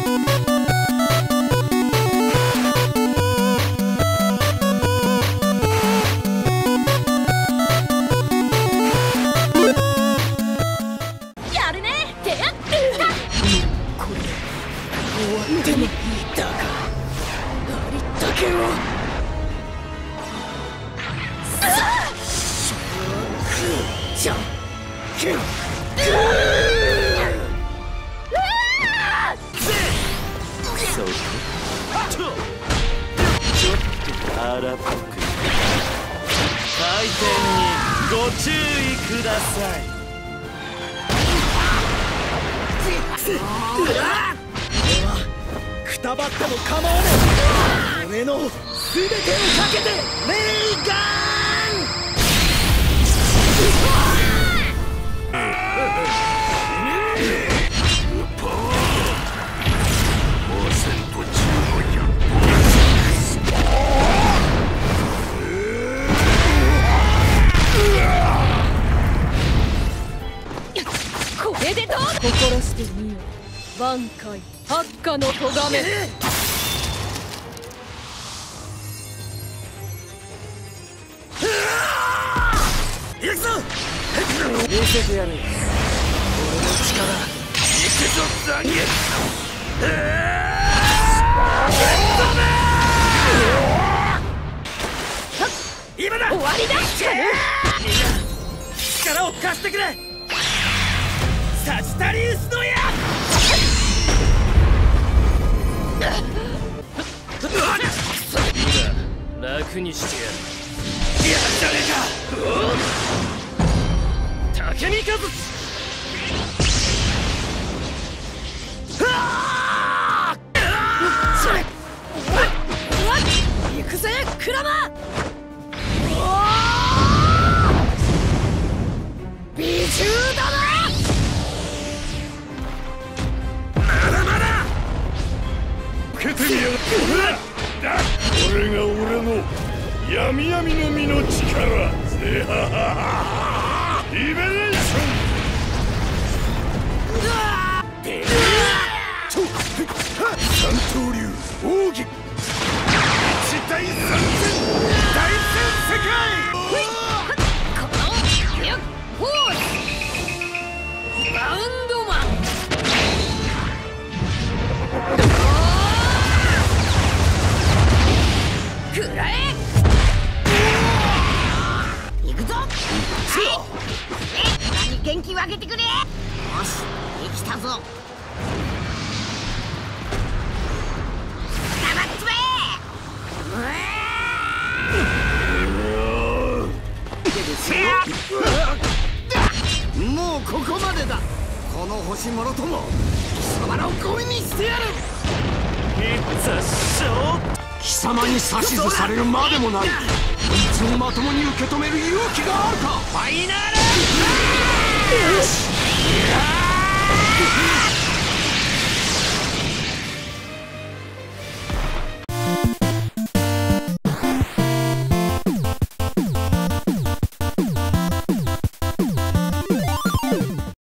荒っぽく回転にご注意ください。俺はくたばっても構わねえ。俺の全てをかけてレイガン。 これでどう？心してみよ。挽回八下の咎め。 行くぞ。見せてやる。俺の力。行くぞザンギ。今だ。終わりだ。みんな力を貸してくれ。サジタリウスの矢。楽にしてやる。やるじゃねえか。竹見かず。行くぜクラマ。美獣だな。受けてみよう。これが俺の闇闇の実の力。リベレーション。三刀流奥義一対三千大戦世界。このフォースバウンドマン。くらえ。行くぞ。何元気をあげてくれ。よしできたぞ。もうここまでだ。この星もろとも貴様らをゴミにしてやる。 貴様に指図されるまでもない。こいつをまともに受け止める勇気があるか。 ファイナル。よし。